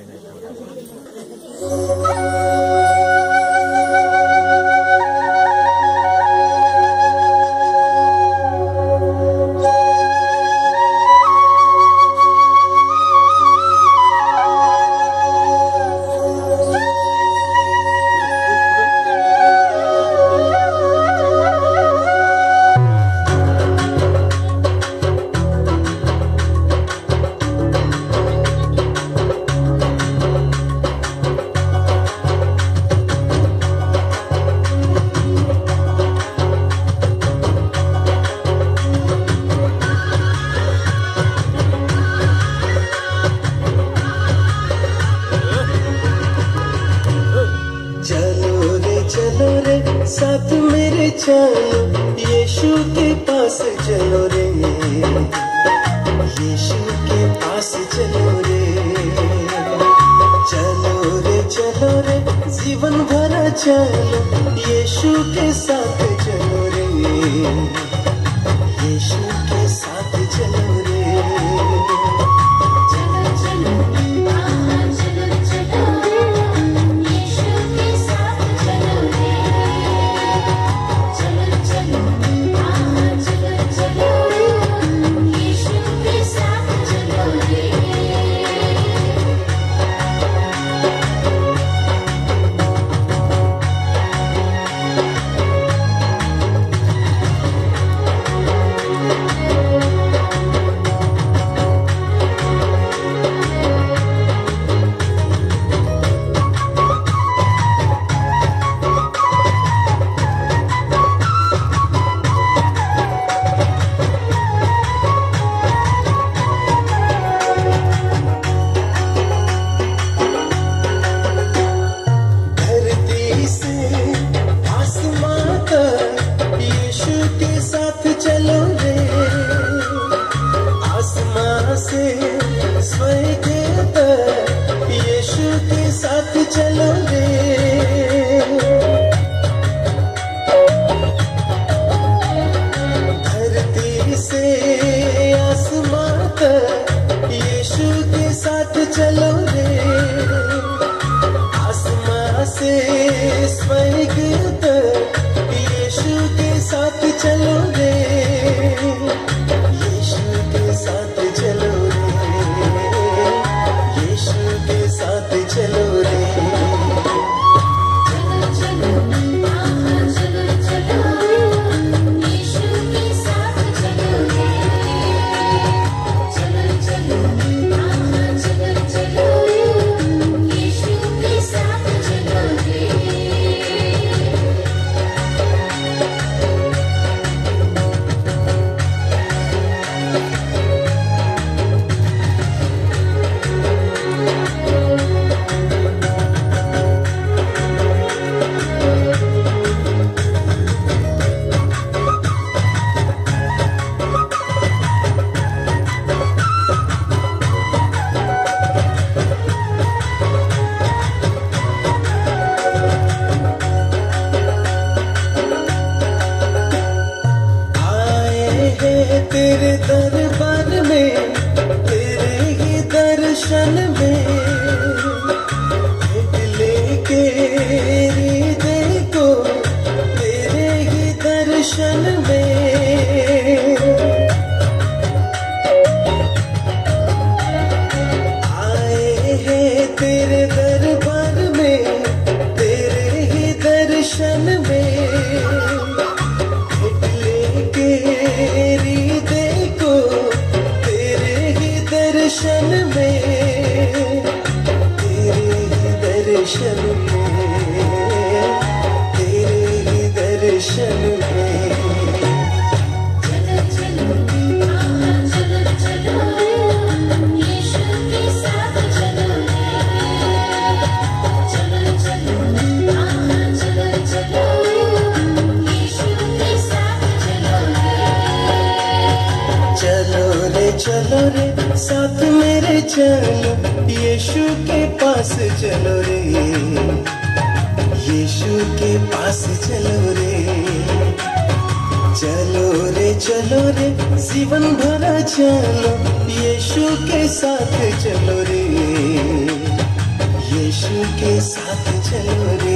साथ मेरे चलो यीशु के पास चलो रे, यीशु के पास चलो रे, चलो रे चलो रे जीवन भरा चलो यीशु के साथ चलो रे, यीशु के साथ चलो रे। तेरे दरबार में तेरे ही दर्शन में लेके हृदय को तेरे ही दर्शन में आए हैं तेरे दरबार में तेरे ही दर्शन में दर्शन में तेरे ही दर्शन में तेरे ही दर्शन में चलो चलो चलो चलो यीशु के साथ चलो चलो चलो चलो चलो यीशु के साथ चलो रे चलो रे साथ मेरे चलो यीशु के पास चलो रे, यीशु के पास चलो रे, चलो रे चलो रे जीवन भरा चलो यीशु के साथ चलो रे, के साथ चलो रे।